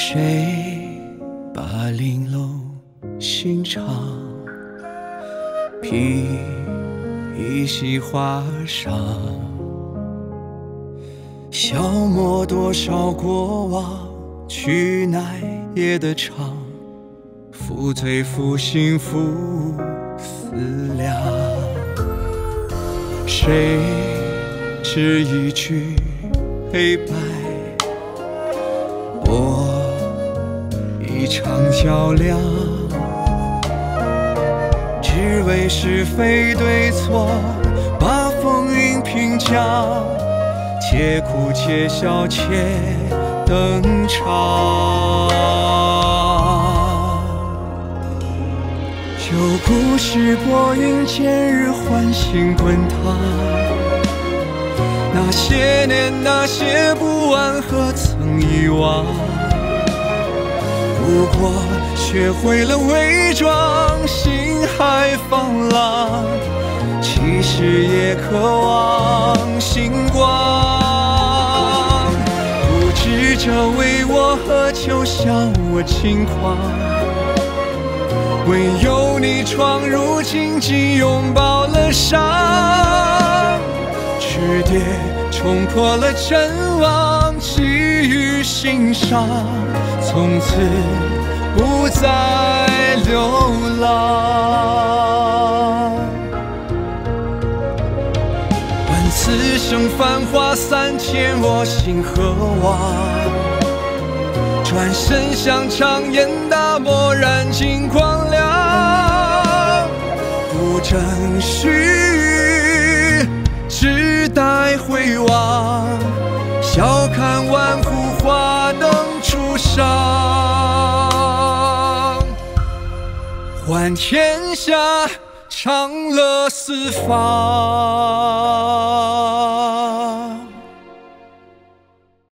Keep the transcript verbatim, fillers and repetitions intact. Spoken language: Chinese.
谁把玲珑心肠披一袭花裳，消磨多少过往，去奈夜的长，负罪负心负思量。谁知一句黑白，搏一场较量，只为是非对错，把风云评价，且哭且笑且登场。旧故事拨云见日，唤醒滚烫。那些年那些不安，何曾遗忘？不过学会了伪装，心还放浪，其实也渴望星光。不知这为我何求，笑我轻狂，唯有你闯入荆棘，拥抱了伤，赤蝶冲破了阵网，寄予心上，从此不再流浪。问此生繁华三千，我心何往？转身像长烟大漠，燃尽光亮。不争取，只待回望，笑看万幅花灯初上，换天下长乐四方。